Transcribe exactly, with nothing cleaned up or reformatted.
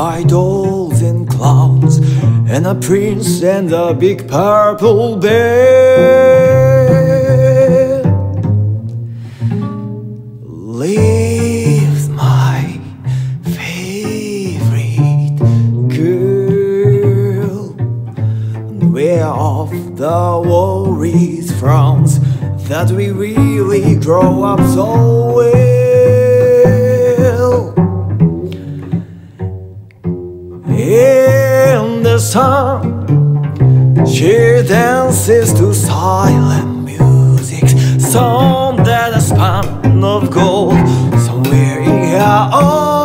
white dolls and clowns, and a prince and a big purple bear. Lives my favorite girl, where off the worries, frowns, that we really grow up so well. In the sun, she dances to silent music, song that a span of gold somewhere in her own.